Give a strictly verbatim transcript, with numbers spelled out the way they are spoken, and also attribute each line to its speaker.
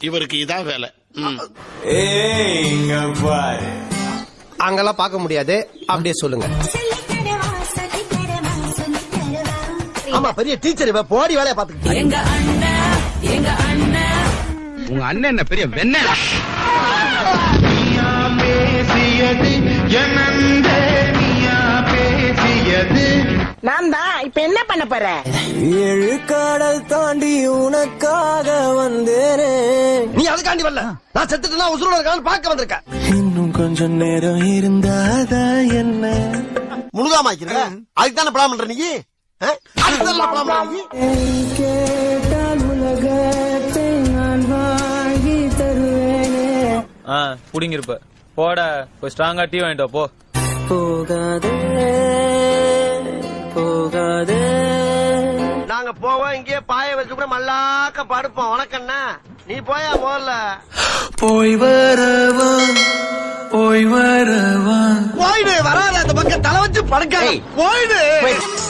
Speaker 1: இவருக்கு இதான் வேலை.
Speaker 2: அங்கெல்லாம் பார்க்க முடியாது, அப்படியே சொல்லுங்க. ஆமா, பெரிய டீச்சர் இவ, போடி வேலைய பாத்துக்கிட்டு. எங்க அண்ணன், எங்க அண்ணன்.
Speaker 3: உங்க அண்ணன் என்ன பெரிய வெண்ண?
Speaker 4: பேசியது என்னந்தே நீயா பேசியது.
Speaker 5: நான் தான். இப்ப என்ன பண்ண போற?
Speaker 2: ஏழு கடல் தாண்டி உனக்காக வந்தேனே. நீ அதுக்காண்டி வரல, நான் செத்துட்டுனா உசுரோட இருக்கான்னு பார்க்க வந்திருக்க. இன்னும் கொஞ்சம் நேரம் இருந்தாதா என்ன முழுகாம ஆக்கிற? அதுக்கு தானே படம் பண்ற நீ?
Speaker 6: புடிங்கிருப்ப போட, போய் ஸ்ட்ராங்கா டீ வாங்கிட்டு போ.
Speaker 2: போகாதே போகாதே. நாங்க போவோம், இங்கே பாய வச்சு கூட மல்லாக்க படுப்போம். உனக்கண்ணா நீ போயா போல. போய் வரவா போய் வரவா. போயிடு, வராத அந்த பக்கம் தலை வச்சு படுக்க. போயிடு.